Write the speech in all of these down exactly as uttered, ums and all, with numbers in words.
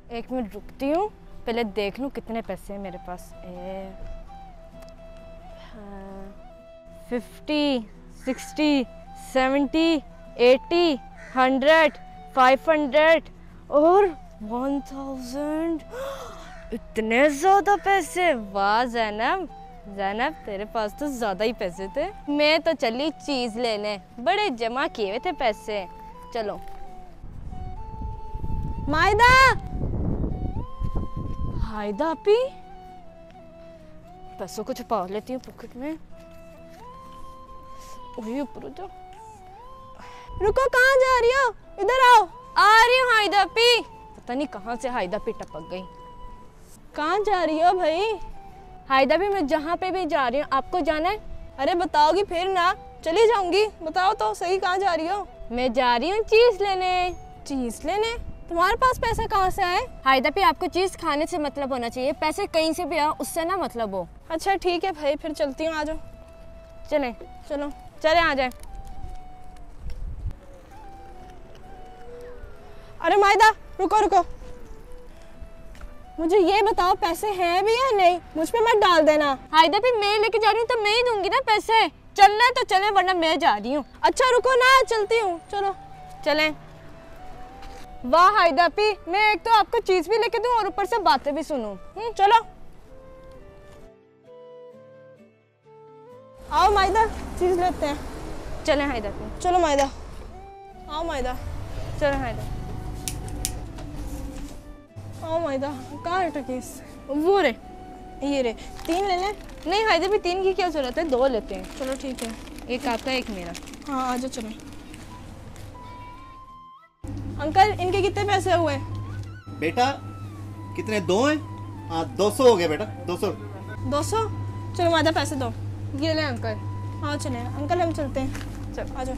एक मिनट रुकती हूँ, पहले देख लूँ कितने पैसे हैं मेरे पास। ए, fifty, sixty, seventy, eighty, hundred, five hundred और वन थाउजेंड। इतने ज़्यादा पैसे! वाह ज़ैनब, ज़ैनब तेरे पास तो ज़्यादा ही पैसे थे। मैं तो चली चीज़ लेने, बड़े जमा किए हुए थे पैसे। चलो मायदा, हायदा आपी, पैसों को छुपा लेती हूँ पॉकेट में। वही ऊपर जाओ। रुको, कहाँ जा रही हो? इधर आओ। आ रही हूँ हायदा आपी। पता नहीं कहाँ से हायदा आपी टपक गई। कहाँ जा रही हो भाई? हायदा भी मैं जहाँ पे भी जा रही हूँ, आपको जाना है? अरे बताओगी फिर ना, चली जाऊंगी। बताओ तो सही, कहाँ जा रही हो? मैं जा रही हूँ चीज लेने। चीज लेने? तुम्हारे पास पैसा कहाँ से आए? हायदा भी आपको चीज खाने से मतलब होना चाहिए, पैसे कहीं से भी आओ उससे ना मतलब हो। अच्छा ठीक है भाई, फिर चलती हूँ, आ जाओ। चले चलो, चले आ जाए। अरे मायदा रुको रुको, मुझे ये बताओ पैसे हैं भी या नहीं? मुझ पे मत डाल देना। हायदा भी मैं लेके जा रही हूँ तो मैं ही दूंगी ना पैसे। चलना है तो चले, वरना मैं जा रही हूँ। अच्छा रुको ना, चलती हूँ, चलो चलें। वाह हायदा पी, मैं एक तो आपको चीज भी लेके दूं और ऊपर से बातें भी सुनूं। हम्म चलो आओ मायदा, चीज लेते हैं। चलें हायदा पी। चलो मायदा, आओ मायदा। चलो हायदा, आओ मायदा। कहाँ है टकीस? वो रे, ये रे। तीन लेने? नहीं हायदा भी, तीन की क्या जरूरत है, दो लेते हैं। चलो ठीक है, एक आपका एक मेरा। हाँ आ जाओ, चलो। अंकल इनके कितने पैसे हुए? बेटा कितने? दो हैं? हाँ दो सौ हो गए बेटा, दो सौ। दो सौ? चलो मायदा पैसे दो। ये ले अंकल। हाँ चले अंकल, हम चलते हैं। चल आ जाओ।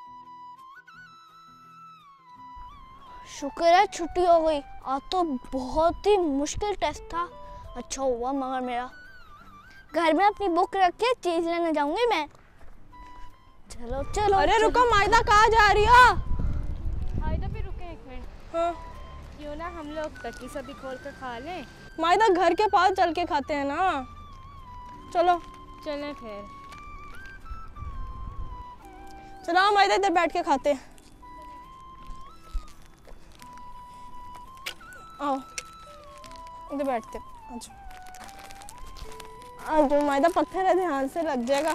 शुक्र है छुट्टी हो गई, आज तो बहुत ही मुश्किल टेस्ट था। अच्छा हुआ मगर मेरा। घर में अपनी बुक रख के चीज लेने जाऊंगी मैं। चलो चलो। अरे रुको मायदा, कहाँ जा रही हो? हायदा भी रुके एक मिनट। हाँ क्यों ना हम लोग टकी सभी खोल कर खा लें? मायदा घर के पास चल के खाते हैं ना। चलो चलें फिर। चलो आओ मायदा, इधर बैठ के खाते हैं। आओ इधर बैठते। अच्छा आज जो मायदा पत्थर है, ध्यान से लग जाएगा।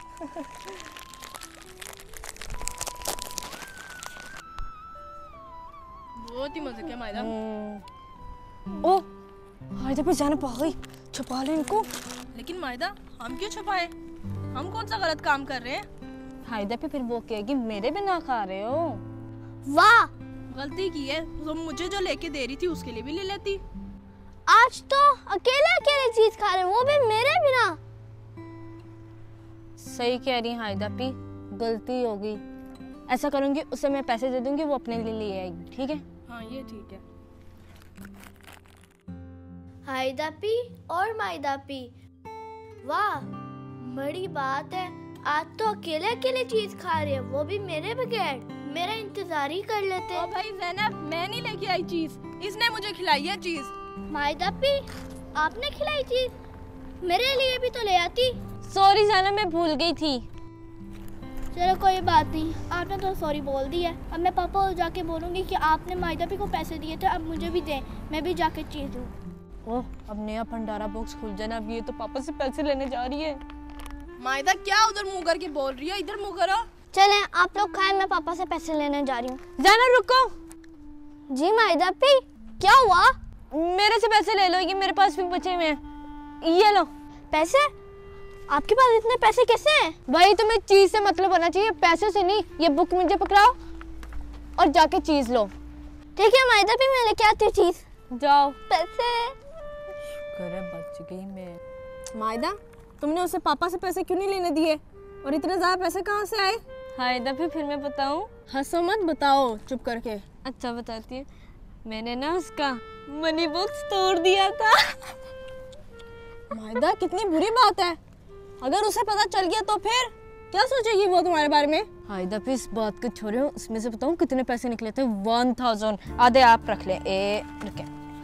बहुत ही मजे किया मायदा। ओ हायदा पे जाने पा गई, छुपा ले इनको। लेकिन मायदा हम क्यों छुपाए? हम कौन सा गलत काम कर रहे हैं? हायदा पे फिर वो कहेगी मेरे भी ना खा रहे हो। वाह, गलती की है तो मुझे जो लेके दे रही थी उसके लिए भी ले लेती। आज तो अकेले अकेले चीज खा रहे, वो भी मेरे बिना। सही कह रही हायदा पी, गलती हो गई। ऐसा करूंगी, उसे मैं पैसे दे दूंगी, वो अपने लिए ले आएगी। ठीक है? हाँ ये ठीक है। हायदा पी और मायदा पी, वाह बड़ी बात है। आज तो अकेले अकेले चीज खा रहे हैं, वो भी मेरे बगैर। मेरा इंतजार ही कर लेते। ओ भाई ज़ैनब, मैं नहीं लेके आई चीज, इसने मुझे खिलाई है चीज। मायदा पी, आपने खिलाई चीज, मेरे लिए भी तो ले आती। सॉरी ज़ैनब, मैं भूल गई थी। चलो कोई बात नहीं, आपने तो सॉरी बोल दी है। अब मैं पापा को जाके बोलूंगी कि आपने मायदा पी को पैसे दिए थे, अब मुझे भी दें, मैं भी जाके चीज लूं। ओह अब नया भंडारा बॉक्स खुल जाना। अब ये तो पापा से पैसे लेने जा रही है। मायदा क्या उधर मुंह करके बोल रही है? इधर मुंह करो। चलें आप लोग खाएं, मैं पापा से पैसे लेने जा रही हूँ। ज़ैनब रुको। जी मायदा पी, क्या हुआ? मेरे से पैसे ले लो, ये मेरे पास भी बचे हुए हैं। ये लो पैसे। आपके पास इतने पैसे कैसे हैं? भाई तुम्हें चीज से मतलब होना चाहिए, पैसे से नहीं। ये बुक मुझे पकड़ाओ और जाके चीज लो। ठीक है मायदा पी, मैं लेके आती हूँ चीज। जाओ। पैसे। करे बच गई मैं। मायदा तुमने उसे पापा से पैसे क्यों नहीं लेने दिए, और इतने ज्यादा पैसे कहाँ से आए? हायदा फिर फिर मैं बताऊं? हंसो मत, बताओ चुप करके। अच्छा बताती हूँ। मैंने ना उसका मनी बॉक्स तोड़ दिया था। मायदा कितनी बुरी बात है, अगर उसे पता चल गया तो फिर क्या सोचेगी वो तुम्हारे बारे में? हायदा फिर इस बात को छोड़ो, उसमें से बताऊं कितने पैसे निकले थे? One thousand. आधे आप रख ले। ए रुके,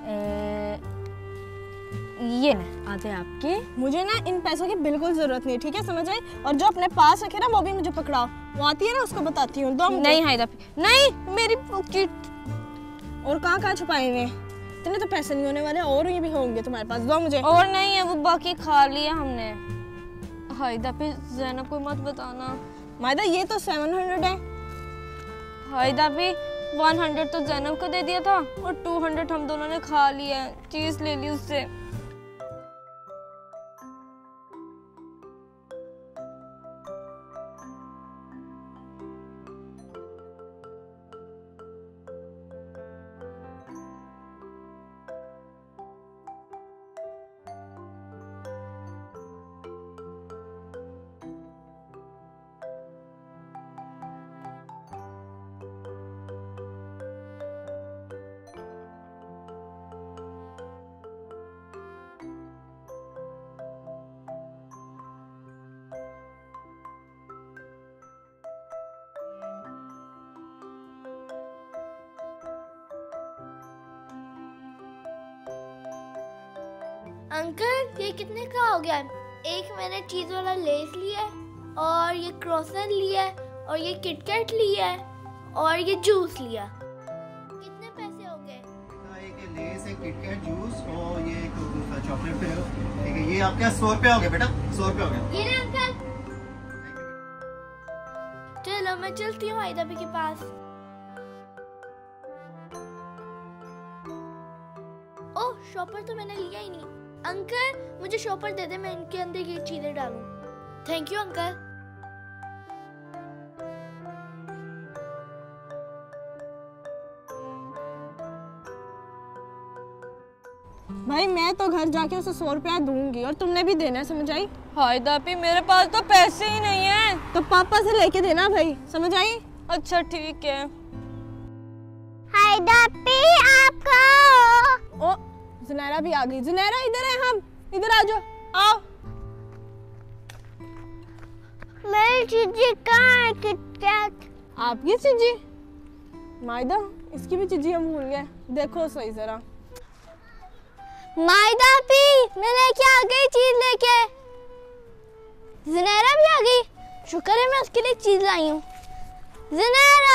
ये ना आते आपके। मुझे ना इन पैसों की बिल्कुल जरूरत नहीं, ठीक है, समझ आई? और जो अपने पास रखे ना वो भी मुझे पकड़ाओ। वो आती है ना, उसको बताती हूँ। दो नहीं हाइदा नहीं, मेरी पॉकेट। और कहाँ कहाँ छुपाए हुए? इतने तो पैसे नहीं होने वाले, और ये भी होंगे तुम्हारे पास। दो मुझे। और नहीं है, वो बाकी खा लिया हमने। हाइदा पे ज़ैनब को मत बताना। मायदा ये तो सेवन हंड्रेड है। हाइदा भी वन हंड्रेड तो ज़ैनब को दे दिया था और टू हंड्रेड हम दोनों ने खा लिया, चीज ले ली उससे। अंकल ये कितने का हो गया? एक मैंने चीज वाला लेस लिया है, और ये क्रॉसन लिया है, और ये किटकैट लिया है, और ये जूस लिया। कितने पैसे हो गए? एक लेस, एक किटकैट जूस और ये एक दूसरा चॉकलेट फ्लेवर, ठीक है। ये आपके सौ रुपया हो गया बेटा, सौ रुपया हो गया। ये ना अंकल। चलो मैं चलती हूँ हाइदा भी के पास। ओह शॉपर तो मैंने लिया ही नहीं। अंकल मुझे शॉपर दे दे, मैं इनके अंदर ये चीजें डालूं। Thank you uncle. भाई मैं तो घर जाके उसे सौ रुपया दूंगी, और तुमने भी देना है, समझ आई? हाइदा भी मेरे पास तो पैसे ही नहीं है। तो पापा से लेके देना भाई, समझ आई? अच्छा ठीक है। हाइदा पी आपको। ओ जुनैरा भी आ गई। जुनैरा इधर है, हम इधर आ जाओ, आओ। मेरी चीजी कहाँ है? किटकैट। आपकी चीजी? मायदा इसकी भी चीजी हम भूल गए, देखो सही जरा। मायदा पी मैंने क्या आ गई चीज लेके। ज़ुनैरा भी आ गई, शुक्र है मैं उसके लिए चीज लाई हूँ। ज़ुनैरा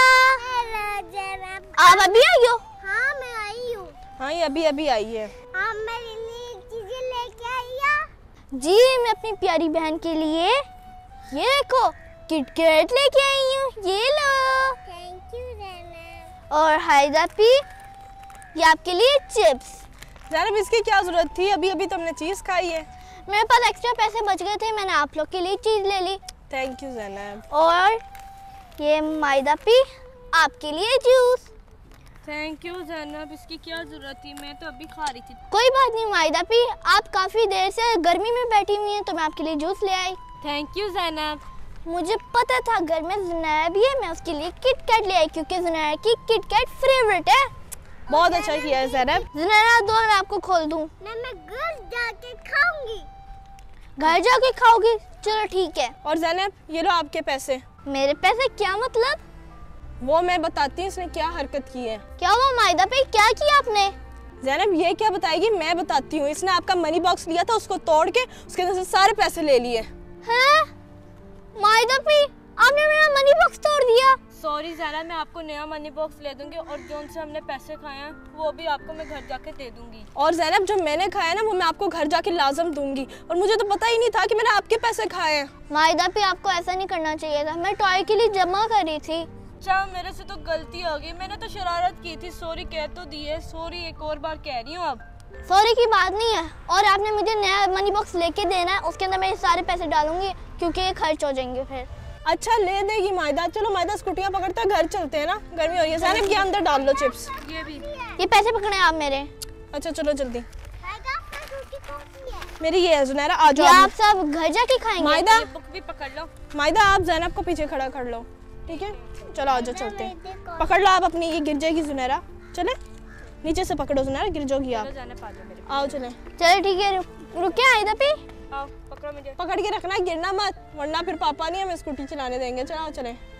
आप अभी आई हो? हाँ मैं आई हूँ। हाँ ये अभी अभी आई है। आप मेरे लिए चीजें लेके आई हो? जी मैं अपनी प्यारी बहन के लिए ये देखो किटकैट लेके आई हूँ, ये लो। Thank you Zainab. और हाइदा पी ये आपके लिए चिप्स। ज़ैनब इसकी क्या जरूरत थी, अभी अभी तुमने चीज खाई है। मेरे पास एक्स्ट्रा पैसे बच गए थे, मैंने आप लोग के लिए चीज ले ली। Thank you Zainab. और ये मायदा पी आपके लिए जूस। थैंक यू ज़ैनब, इसकी क्या जरूरत थी, मैं तो अभी खा रही थी। कोई बात नहीं मायदा पी, आप काफी देर से गर्मी में बैठी हुई हैं तो मैं आपके लिए जूस ले आई। Thank you Zainab. मुझे पता था घर में ज़ुनैरा भी है, मैं उसके लिए किटकैट ले आई क्योंकि ज़ुनैरा की किटकैट फेवरेट है। बहुत अच्छा किया है ज़ैनब। ज़ुनैरा दो मैं आपको खोल दूं। मैं मैं घर जाके खाऊंगी। घर जाके खाओगी? चलो ठीक है। और ज़ैनब ये लो आपके पैसे। मेरे पैसे क्या मतलब? वो मैं बताती हूँ इसने क्या हरकत की है। क्या हुआ मायदा पे, क्या किया आपने? ज़ैनब ये क्या बताएगी, मैं बताती हूँ। इसने आपका मनी बॉक्स लिया था, उसको तोड़ के उसके अंदर से सारे पैसे ले लिए। हैं? मायदा पे आपने मेरा मनी बॉक्स तोड़ दिया। सॉरी ज़ैनब, मैं आपको नया मनी बॉक्स ले दूंगी और जो उनसे हमने पैसे खाए हैं वो भी आपको मैं घर जाके दे दूंगी। और ज़ैनब जो मैंने खाया ना वो मैं आपको घर जाके लाजम दूंगी, और मुझे तो पता ही नहीं था कि मैंने आपके पैसे खाए हैं। मायदा पे आपको ऐसा नहीं करना चाहिए था, मैं टॉय के लिए जमा करी थी। अच्छा मेरे से तो गलती हो गई, मैंने तो शरारत की थी, सॉरी कह तो दी है, सॉरी एक और बार कह रही हूँ। अब सॉरी की बात नहीं है, और आपने मुझे नया मनी बॉक्स लेके देना है, उसके अंदर मैं सारे पैसे डालूंगी क्योंकि ये खर्च हो जाएंगे फिर। अच्छा ले देगी मायदा। चलो मायदा स्कूटियाँ पकड़ते हैं, घर चलते हैं ना, गर्मी हो रही है। ज़ैनब ये अंदर डाल लो चिप्स। ये भी ये पैसे पकड़े आप मेरे। अच्छा चलो जल्दी। मेरी ये है ज़ुनैरा, आ ये जाओ। आप सब घर जाके खाएंगे। मायदा बुक भी पकड़ लो। मायदा आप ज़ैनब को पीछे खड़ा कर लो, ठीक है? चलो आ जाओ चलते हैं। पकड़ लो आप अपनी, ये गिर जाएगी ज़ुनैरा। चले नीचे से पकड़ो ज़ुनैरा, गिर जाओगी आप। जाने पा जाओ मेरे। आओ चले। चलो ठीक है, रुके आइदा पे। आओ पकड़ो मुझे। पकड़ के रखना, गिरना मत, वरना फिर पापा नहीं हमें स्कूटी चलाने देंगे। चलो चले।